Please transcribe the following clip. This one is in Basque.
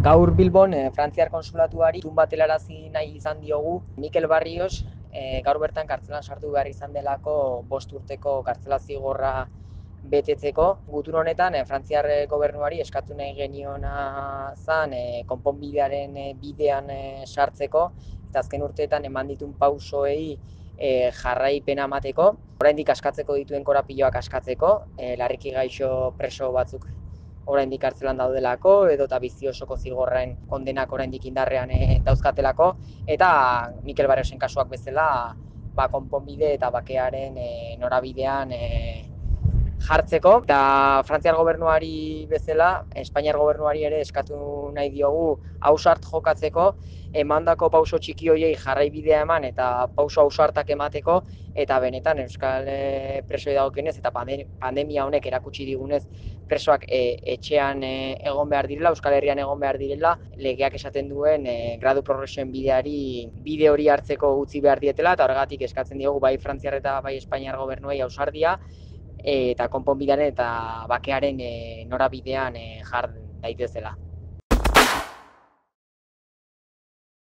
Gaur Bilbon Frantziar konsulatuari itun bat helarazi nahi izan diogu Mikel Barrios gaur bertan kartzelan sartu behar izan delako 5 urteko kartzela zigorra betetzeko. Gutun honetan Frantziar gobernuari eskatu nahi geniona zen konponbidearen bidean sartzeko eta azken urteetan eman dituen pausoei jarraipena emateko. Oraindik askatzeko dituen korapiloak askatzeko, larriki gaixo preso batzuk oraindik kartzelan daudelako edota bizi osoko zigorren kondenak oraindik indarrean dauzkatelako eta Mikel Barriosen kasuak bezala konponbide eta bakearen norabidean jartzeko eta Frantziar gobernuari bezala, Espainiar gobernuari ere eskatu nahi diogu ausart jokatzeko, emandako pauso txiki horiei jarraibidea eman eta pauso ausartak emateko eta benetan euskal presoei dagokionez eta pandemia honek erakutsi digunez presoak etxean egon behar direla, Euskal Herrian egon behar direla, legeak esaten duen gradu progresioen bide hori hartzeko utzi behar dietela eta horregatik eskatzen diogu bai Frantziar eta bai Espainiar gobernuei ausardia eta konponbidearen eta bakearen norabidean jar daitezela.